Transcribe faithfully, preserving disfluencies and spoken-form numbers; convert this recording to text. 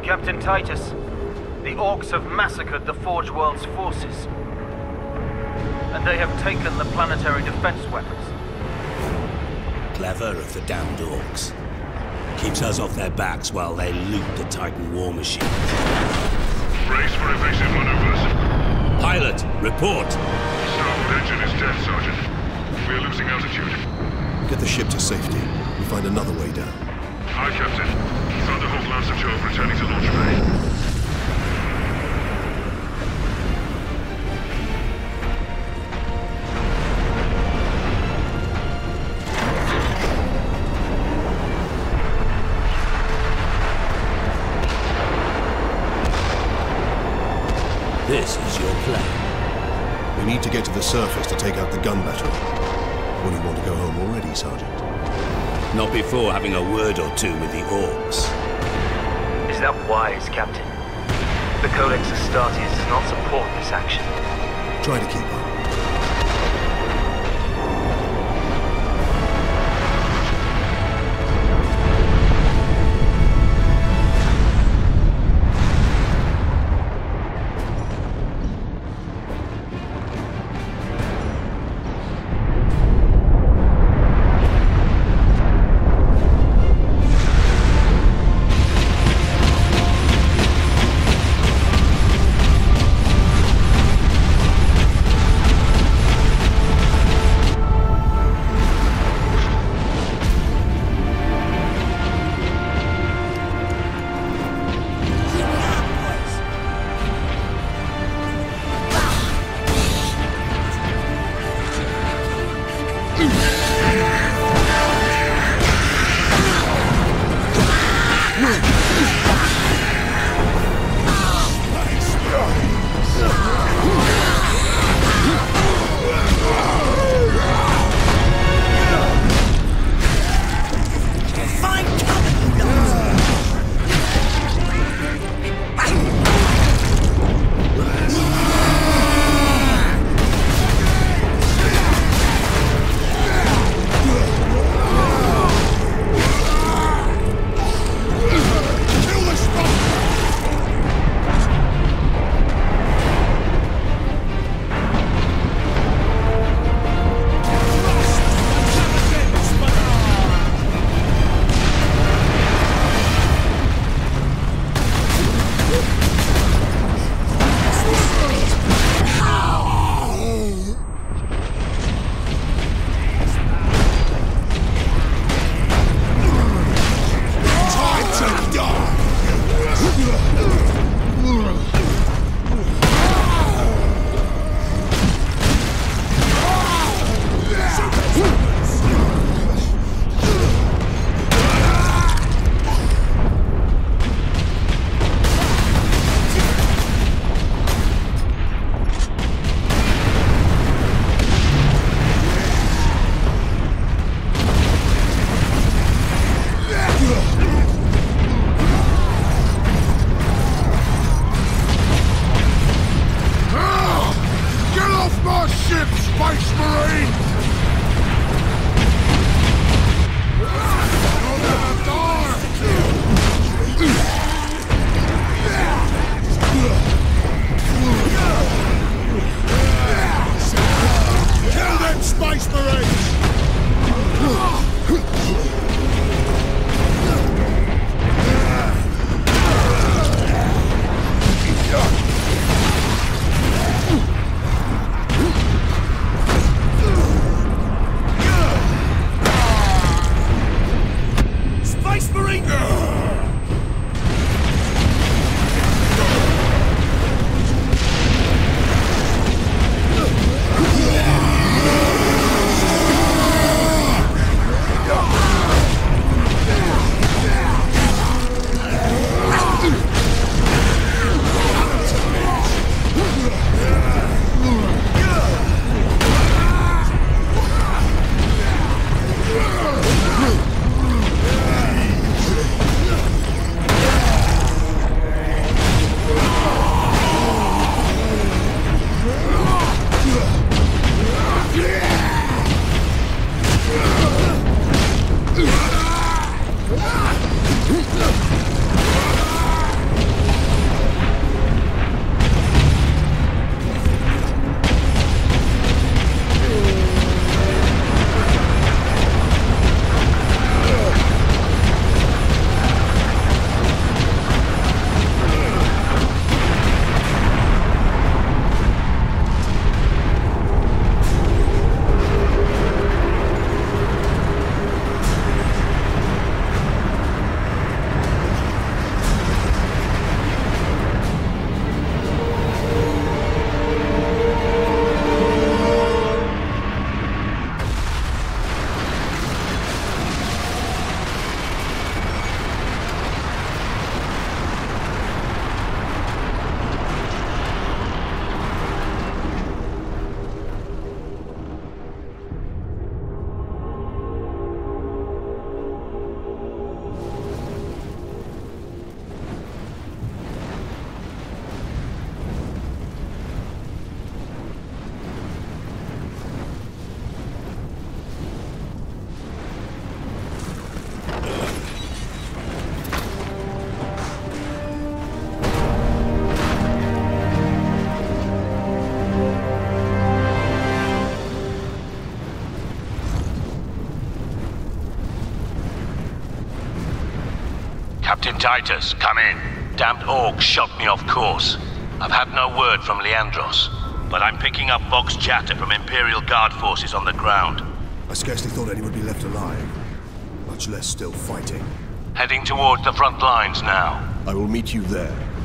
Captain Titus. The Orcs have massacred the Forge World's forces. And they have taken the planetary defense weapons. Clever of the damned Orcs. Keeps us off their backs while they loot the Titan war machine. Brace for evasive maneuvers. Pilot, report! Starboard engine is dead, Sergeant. We are losing altitude. Get the ship to safety. We'll find another way down. Aye, Captain. Thunderhawk Lancer Jove returning to launch bay. This is your plan. We need to get to the surface to take out the gun battery. Wouldn't want to go home already, Sergeant? Not before having a word or two with the Orcs. Is that wise, Captain? The Codex Astartes does not support this action. Try to keep up. Captain Titus, come in. Damned orcs shot me off course. I've had no word from Leandros, but I'm picking up Vox chatter from Imperial Guard forces on the ground. I scarcely thought any would be left alive, much less still fighting. Heading toward the front lines now. I will meet you there.